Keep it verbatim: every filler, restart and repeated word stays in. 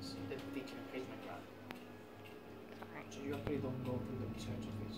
the teacher hates my brother. Alright. So you actually don't go through the research of it.